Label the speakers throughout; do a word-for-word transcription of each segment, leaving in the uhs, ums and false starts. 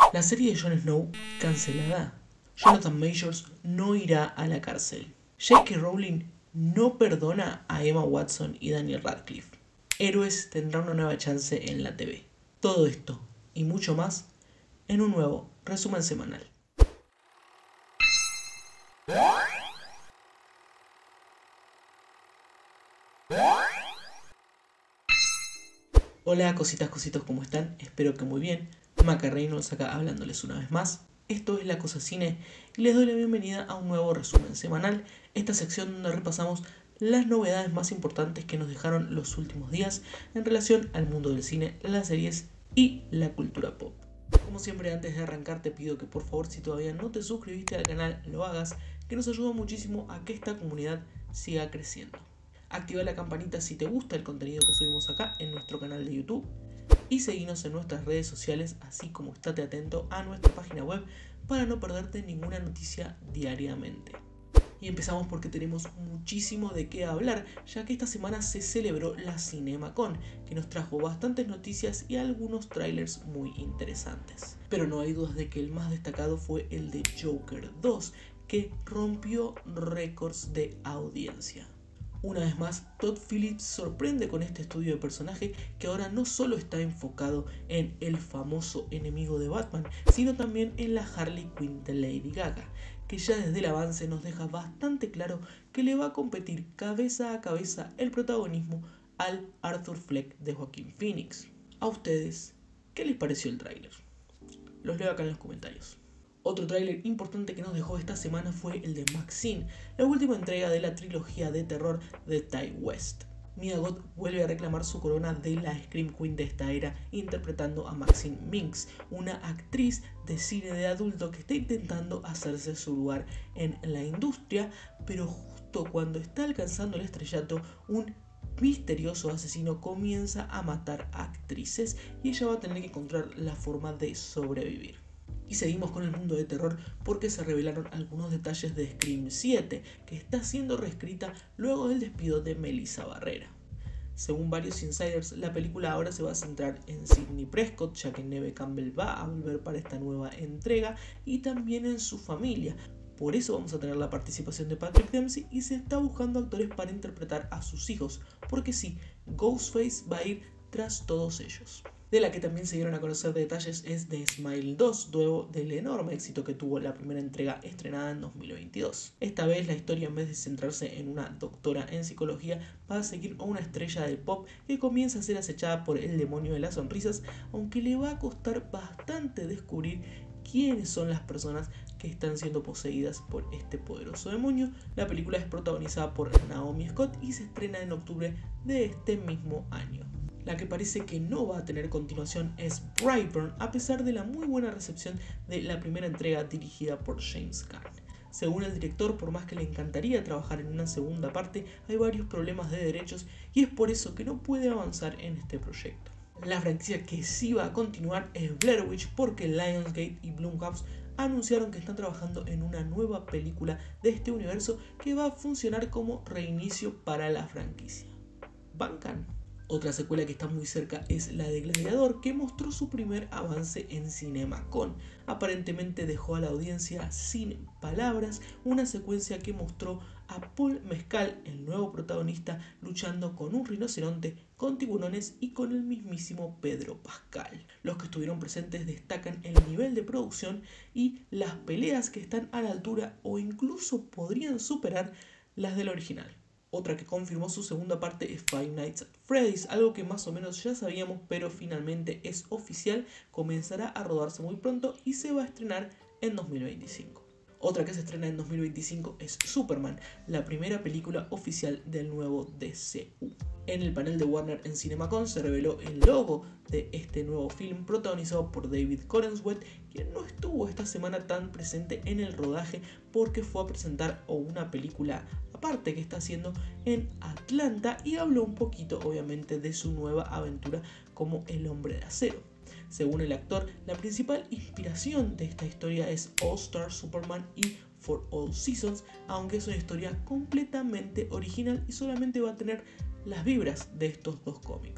Speaker 1: La serie de Jon Snow cancelada. Jonathan Majors no irá a la cárcel. J K Rowling no perdona a Emma Watson y Daniel Radcliffe. Héroes tendrá una nueva chance en la T V. Todo esto y mucho más en un nuevo resumen semanal. Hola cositas, cositos, ¿cómo están? Espero que muy bien. Maca Reynolds acá hablándoles una vez más. Esto es La Cosa Cine y les doy la bienvenida a un nuevo resumen semanal, esta sección donde repasamos las novedades más importantes que nos dejaron los últimos días en relación al mundo del cine, las series y la cultura pop. Como siempre, antes de arrancar te pido que por favor, si todavía no te suscribiste al canal, lo hagas, que nos ayuda muchísimo a que esta comunidad siga creciendo. Activa la campanita si te gusta el contenido que subimos acá en nuestro canal de YouTube y seguinos en nuestras redes sociales, así como estate atento a nuestra página web para no perderte ninguna noticia diariamente. Y empezamos porque tenemos muchísimo de qué hablar, ya que esta semana se celebró la CinemaCon, que nos trajo bastantes noticias y algunos trailers muy interesantes. Pero no hay dudas de que el más destacado fue el de Joker dos, que rompió récords de audiencia. Una vez más, Todd Phillips sorprende con este estudio de personaje que ahora no solo está enfocado en el famoso enemigo de Batman, sino también en la Harley Quinn de Lady Gaga, que ya desde el avance nos deja bastante claro que le va a competir cabeza a cabeza el protagonismo al Arthur Fleck de Joaquin Phoenix. ¿A ustedes qué les pareció el tráiler? Los leo acá en los comentarios. Otro tráiler importante que nos dejó esta semana fue el de Maxine, la última entrega de la trilogía de terror de Ty West. Mia Goth vuelve a reclamar su corona de la Scream Queen de esta era, interpretando a Maxine Minx, una actriz de cine de adulto que está intentando hacerse su lugar en la industria, pero justo cuando está alcanzando el estrellato, un misterioso asesino comienza a matar a actrices y ella va a tener que encontrar la forma de sobrevivir. Y seguimos con el mundo de terror porque se revelaron algunos detalles de Scream siete, que está siendo reescrita luego del despido de Melissa Barrera. Según varios insiders, la película ahora se va a centrar en Sidney Prescott, ya que Neve Campbell va a volver para esta nueva entrega, y también en su familia. Por eso vamos a tener la participación de Patrick Dempsey y se está buscando actores para interpretar a sus hijos, porque sí, Ghostface va a ir tras todos ellos. De la que también se dieron a conocer detalles es de Smile dos, luego del enorme éxito que tuvo la primera entrega estrenada en dos mil veintidós. Esta vez la historia, en vez de centrarse en una doctora en psicología, va a seguir a una estrella del pop que comienza a ser acechada por el demonio de las sonrisas, aunque le va a costar bastante descubrir quiénes son las personas que están siendo poseídas por este poderoso demonio. La película es protagonizada por Naomi Scott y se estrena en octubre de este mismo año. La que parece que no va a tener continuación es Brightburn, a pesar de la muy buena recepción de la primera entrega dirigida por James Gunn. Según el director, por más que le encantaría trabajar en una segunda parte, hay varios problemas de derechos y es por eso que no puede avanzar en este proyecto. La franquicia que sí va a continuar es Blair Witch, porque Lionsgate y Blumhouse anunciaron que están trabajando en una nueva película de este universo que va a funcionar como reinicio para la franquicia. ¿Bancan? Otra secuela que está muy cerca es la de Gladiador, que mostró su primer avance en CinemaCon. Aparentemente dejó a la audiencia sin palabras, una secuencia que mostró a Paul Mescal, el nuevo protagonista, luchando con un rinoceronte, con tiburones y con el mismísimo Pedro Pascal. Los que estuvieron presentes destacan el nivel de producción y las peleas que están a la altura o incluso podrían superar las del original. Otra que confirmó su segunda parte es Five Nights at Freddy's, algo que más o menos ya sabíamos, pero finalmente es oficial, comenzará a rodarse muy pronto y se va a estrenar en dos mil veinticinco. Otra que se estrena en dos mil veinticinco es Superman, la primera película oficial del nuevo D C U. En el panel de Warner en CinemaCon se reveló el logo de este nuevo film, protagonizado por David Corenswet, quien no estuvo esta semana tan presente en el rodaje porque fue a presentar una película aparte que está haciendo en Atlanta y habló un poquito obviamente de su nueva aventura como el Hombre de Acero. Según el actor, la principal inspiración de esta historia es All Star Superman y For All Seasons, aunque es una historia completamente original y solamente va a tener las vibras de estos dos cómics.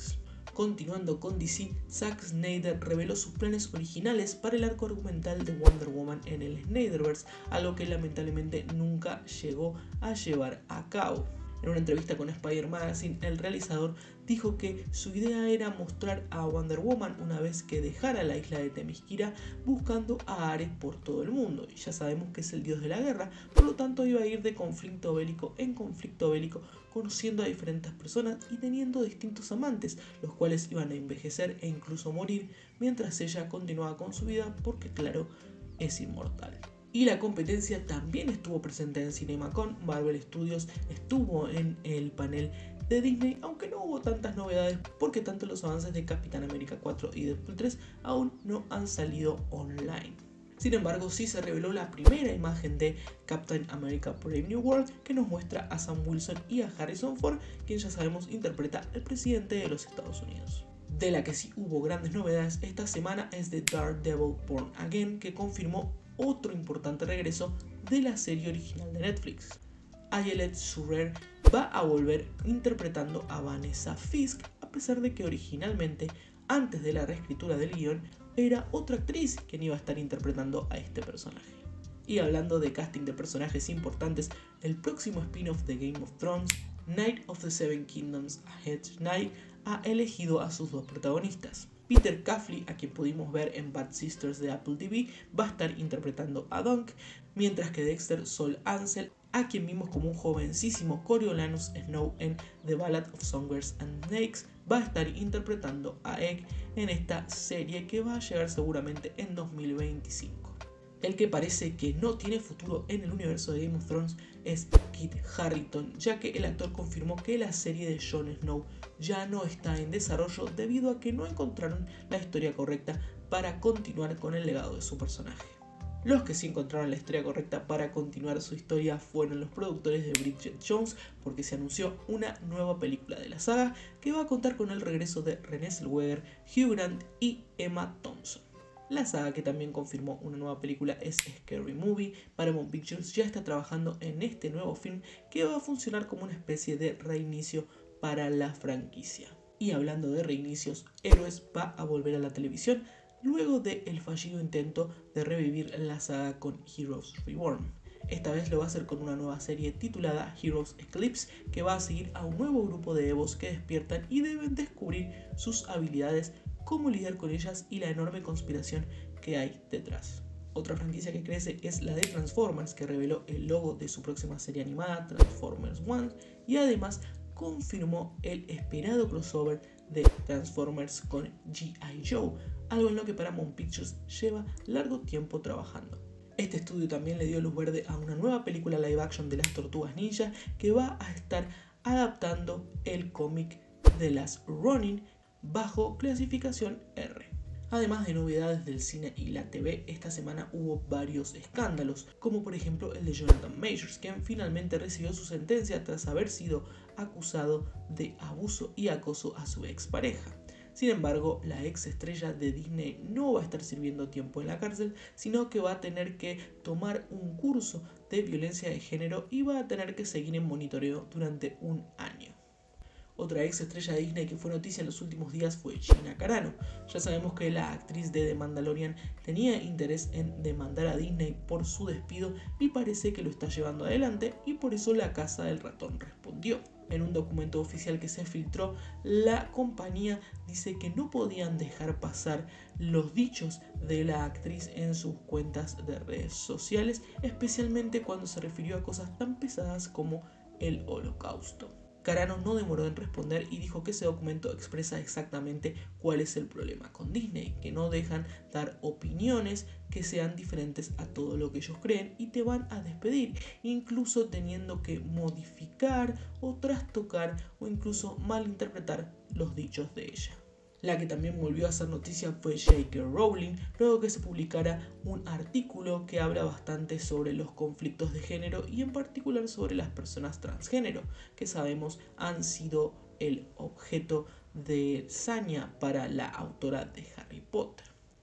Speaker 1: Continuando con D C, Zack Snyder reveló sus planes originales para el arco argumental de Wonder Woman en el Snyderverse, algo que lamentablemente nunca llegó a llevar a cabo. En una entrevista con Spider Magazine, el realizador dijo que su idea era mostrar a Wonder Woman una vez que dejara la isla de Themyscira buscando a Ares por todo el mundo. Y ya sabemos que es el dios de la guerra, por lo tanto iba a ir de conflicto bélico en conflicto bélico, conociendo a diferentes personas y teniendo distintos amantes, los cuales iban a envejecer e incluso morir mientras ella continuaba con su vida porque claro, es inmortal. Y la competencia también estuvo presente en CinemaCon. Marvel Studios estuvo en el panel de Disney, aunque no hubo tantas novedades porque tanto los avances de Capitán América cuatro y Deadpool tres aún no han salido online. Sin embargo, sí se reveló la primera imagen de Captain America Brave New World, que nos muestra a Sam Wilson y a Harrison Ford, quien ya sabemos interpreta al presidente de los Estados Unidos. De la que sí hubo grandes novedades esta semana es de Daredevil Born Again, que confirmó otro importante regreso de la serie original de Netflix. Ayelet Zurer va a volver interpretando a Vanessa Fisk, a pesar de que originalmente, antes de la reescritura del guión, era otra actriz quien iba a estar interpretando a este personaje. Y hablando de casting de personajes importantes, el próximo spin-off de Game of Thrones, Night of the Seven Kingdoms, A Hedge Knight, ha elegido a sus dos protagonistas. Peter Caffrey, a quien pudimos ver en Bad Sisters de Apple T V, va a estar interpretando a Dunk, mientras que Dexter Sol Ansel, a quien vimos como un jovencísimo Coriolanus Snow en The Ballad of Songbirds and Snakes, va a estar interpretando a Egg en esta serie que va a llegar seguramente en dos mil veinticinco. El que parece que no tiene futuro en el universo de Game of Thrones es Kit Harington, ya que el actor confirmó que la serie de Jon Snow ya no está en desarrollo debido a que no encontraron la historia correcta para continuar con el legado de su personaje. Los que sí encontraron la historia correcta para continuar su historia fueron los productores de Bridget Jones, porque se anunció una nueva película de la saga que va a contar con el regreso de Renée Zellweger, Hugh Grant y Emma Thompson. La saga que también confirmó una nueva película es Scary Movie. Paramount Pictures ya está trabajando en este nuevo film que va a funcionar como una especie de reinicio para la franquicia. Y hablando de reinicios, Héroes va a volver a la televisión luego del fallido intento de revivir la saga con Heroes Reborn. Esta vez lo va a hacer con una nueva serie titulada Heroes Eclipse, que va a seguir a un nuevo grupo de Evos que despiertan y deben descubrir sus habilidades, cómo lidiar con ellas y la enorme conspiración que hay detrás. Otra franquicia que crece es la de Transformers, que reveló el logo de su próxima serie animada, Transformers One, y además confirmó el esperado crossover de Transformers con G I Joe, algo en lo que Paramount Pictures lleva largo tiempo trabajando. Este estudio también le dio luz verde a una nueva película live action de las Tortugas Ninja que va a estar adaptando el cómic de las Ronin bajo clasificación R. Además de novedades del cine y la T V, esta semana hubo varios escándalos, como por ejemplo el de Jonathan Majors, quien finalmente recibió su sentencia tras haber sido acusado de abuso y acoso a su expareja. Sin embargo, la ex estrella de Disney no va a estar sirviendo tiempo en la cárcel, sino que va a tener que tomar un curso de violencia de género y va a tener que seguir en monitoreo durante un año. Otra ex estrella de Disney que fue noticia en los últimos días fue Gina Carano. Ya sabemos que la actriz de The Mandalorian tenía interés en demandar a Disney por su despido y parece que lo está llevando adelante, y por eso la Casa del Ratón respondió. En un documento oficial que se filtró, la compañía dice que no podían dejar pasar los dichos de la actriz en sus cuentas de redes sociales, especialmente cuando se refirió a cosas tan pesadas como el Holocausto. Carano no demoró en responder y dijo que ese documento expresa exactamente cuál es el problema con Disney, que no dejan dar opiniones que sean diferentes a todo lo que ellos creen y te van a despedir, incluso teniendo que modificar o trastocar o incluso malinterpretar los dichos de ella. La que también volvió a hacer noticia fue J K Rowling, luego que se publicara un artículo que habla bastante sobre los conflictos de género y en particular sobre las personas transgénero, que sabemos han sido el objeto de saña para la autora de Harry Potter.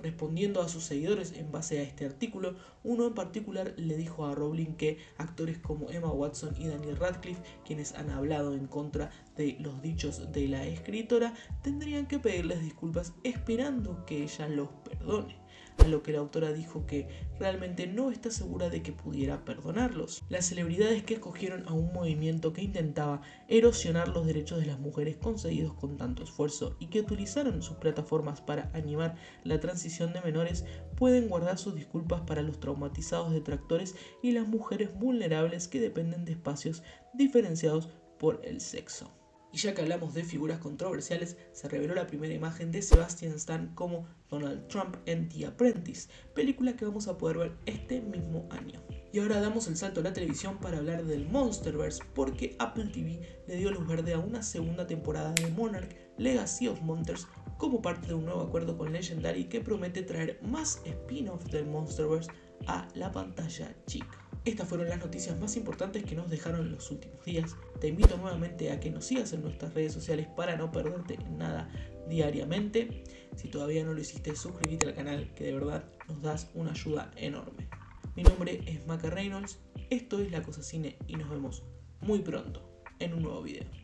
Speaker 1: Respondiendo a sus seguidores en base a este artículo, uno en particular le dijo a Rowling que actores como Emma Watson y Daniel Radcliffe, quienes han hablado en contra de los dichos de la escritora, tendrían que pedirles disculpas esperando que ella los perdone. A lo que la autora dijo que realmente no está segura de que pudiera perdonarlos. Las celebridades que escogieron a un movimiento que intentaba erosionar los derechos de las mujeres conseguidos con tanto esfuerzo y que utilizaron sus plataformas para animar la transición de menores pueden guardar sus disculpas para los traumatizados detractores y las mujeres vulnerables que dependen de espacios diferenciados por el sexo. Y ya que hablamos de figuras controversiales, se reveló la primera imagen de Sebastian Stan como Donald Trump en The Apprentice, película que vamos a poder ver este mismo año. Y ahora damos el salto a la televisión para hablar del Monsterverse, porque Apple T V le dio luz verde a una segunda temporada de Monarch Legacy of Monsters como parte de un nuevo acuerdo con Legendary que promete traer más spin-offs del Monsterverse a la pantalla chica. Estas fueron las noticias más importantes que nos dejaron los últimos días. Te invito nuevamente a que nos sigas en nuestras redes sociales para no perderte nada diariamente. Si todavía no lo hiciste, suscríbete al canal, que de verdad nos das una ayuda enorme. Mi nombre es Maca Reynolds, esto es La Cosa Cine y nos vemos muy pronto en un nuevo video.